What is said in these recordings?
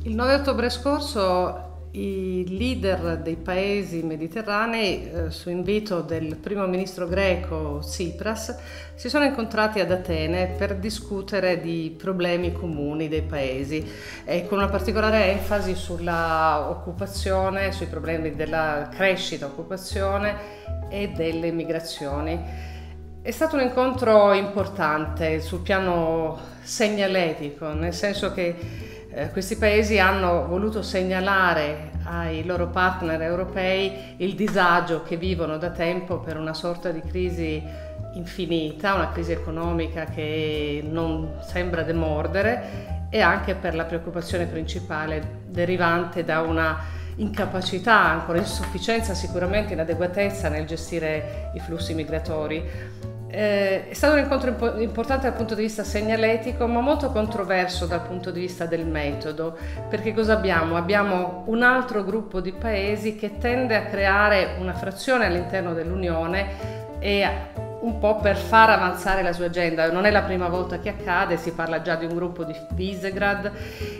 Il 9 ottobre scorso i leader dei paesi mediterranei, su invito del primo ministro greco Tsipras, si sono incontrati ad Atene per discutere di problemi comuni dei paesi, con una particolare enfasi sulla occupazione, sui problemi della crescita, occupazione e delle migrazioni. È stato un incontro importante sul piano segnaletico, nel senso che questi paesi hanno voluto segnalare ai loro partner europei il disagio che vivono da tempo per una sorta di crisi infinita, una crisi economica che non sembra demordere, e anche per la preoccupazione principale derivante da una incapacità, ancora insufficienza, sicuramente inadeguatezza nel gestire i flussi migratori. È stato un incontro importante dal punto di vista segnaletico, ma molto controverso dal punto di vista del metodo, perché cosa abbiamo? Abbiamo un altro gruppo di paesi che tende a creare una frazione all'interno dell'Unione e un po' per far avanzare la sua agenda. Non è la prima volta che accade, si parla già di un gruppo di Visegrad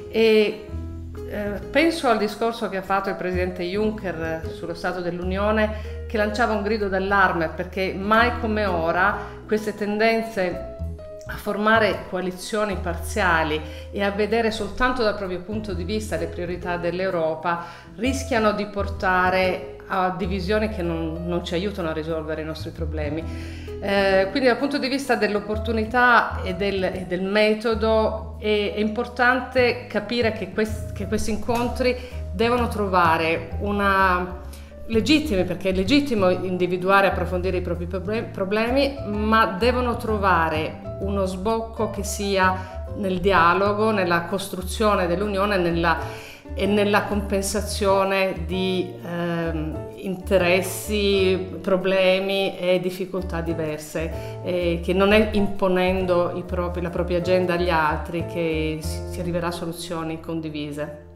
e penso al discorso che ha fatto il presidente Juncker sullo Stato dell'Unione, che lanciava un grido d'allarme perché mai come ora queste tendenze a formare coalizioni parziali e a vedere soltanto dal proprio punto di vista le priorità dell'Europa rischiano di portare a divisioni che non ci aiutano a risolvere i nostri problemi. Quindi dal punto di vista dell'opportunità e del metodo è importante capire che questi incontri devono trovare legittimi, perché è legittimo individuare e approfondire i propri problemi, ma devono trovare uno sbocco che sia nel dialogo, nella costruzione dell'Unione e nella compensazione di interessi, problemi e difficoltà diverse, che non è imponendo la propria agenda agli altri che si arriverà a soluzioni condivise.